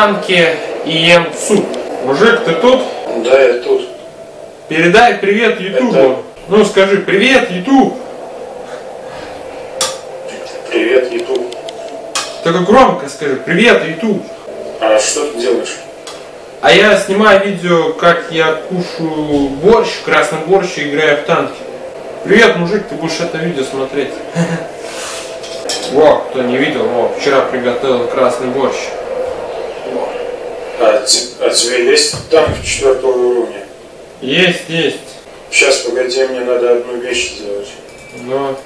танке и ем суп. Мужик, ты тут? Да, я тут. Передай привет Ютубу. Это... Ну скажи, привет, Ютуб. Привет, Ютуб. Только громко скажи, привет, Ютуб. А что ты делаешь? А я снимаю видео, как я кушаю борщ, красный борщ и играю в танки. Привет, мужик, ты будешь это видео смотреть. Во, кто не видел, во, вчера приготовил красный борщ. А тебе есть танк 4 уровня? Есть. Сейчас, погоди, мне надо одну вещь сделать. Но...